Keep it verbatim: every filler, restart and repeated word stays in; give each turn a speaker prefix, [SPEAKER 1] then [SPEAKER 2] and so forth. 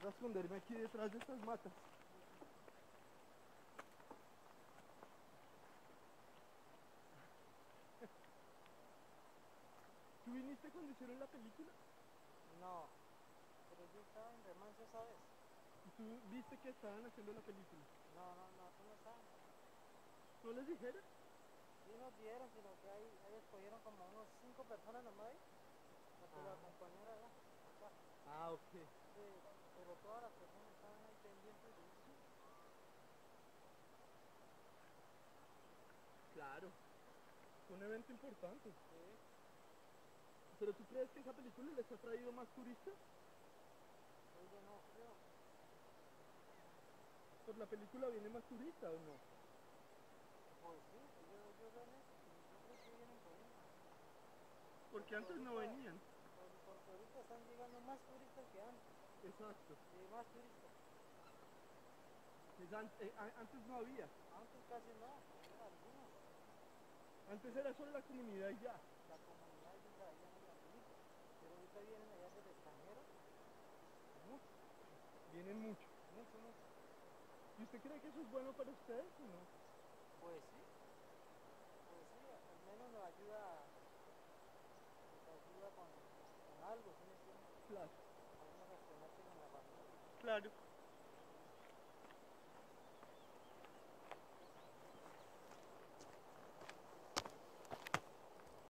[SPEAKER 1] Voy a esconderme aquí detrás de estas matas. ¿Tú viniste cuando hicieron la película?
[SPEAKER 2] No, pero yo estaba en remanso esa vez.
[SPEAKER 1] ¿Y tú viste que estaban haciendo la película?
[SPEAKER 2] No, no, no, tú no estabas.
[SPEAKER 1] ¿No les dijeron?
[SPEAKER 2] Sí nos dieron, sino que ahí, ahí escogieron como unos cinco personas nomás ahí, para que lo
[SPEAKER 1] Ah,
[SPEAKER 2] acompañara allá, acá.
[SPEAKER 1] ah, ok.
[SPEAKER 2] Sí, pero todas las personas estaban ahí pendientes de eso.
[SPEAKER 1] Claro, fue un evento importante.
[SPEAKER 2] Sí,
[SPEAKER 1] ¿Pero tú crees que esa película les ha traído más turistas?
[SPEAKER 2] oye, no creo.
[SPEAKER 1] ¿Por la película viene más turista o no?
[SPEAKER 2] Pues sí, yo, yo veo eso, yo creo que vienen por eso.
[SPEAKER 1] Porque
[SPEAKER 2] Porque
[SPEAKER 1] antes no
[SPEAKER 2] ahorita,
[SPEAKER 1] venían.
[SPEAKER 2] pues, porque ahorita están llegando más turistas que antes.
[SPEAKER 1] Exacto.
[SPEAKER 2] Sí, más turistas.
[SPEAKER 1] Pues an- eh, a- antes no había.
[SPEAKER 2] Antes casi no, eran algunos.
[SPEAKER 1] Antes era solo la comunidad y ya.
[SPEAKER 2] La comunidad de allá en la película. Pero ahorita vienen allá del extranjero. Mucho,
[SPEAKER 1] Vienen mucho.
[SPEAKER 2] mucho, mucho.
[SPEAKER 1] ¿Y usted cree que eso es bueno para ustedes o no?
[SPEAKER 2] Pues sí, pues sí, al menos nos ayuda, nos ayuda con, con algo, ¿sí me entiendes?
[SPEAKER 1] Claro,
[SPEAKER 2] Al menos a exponerse con la familia.
[SPEAKER 1] claro.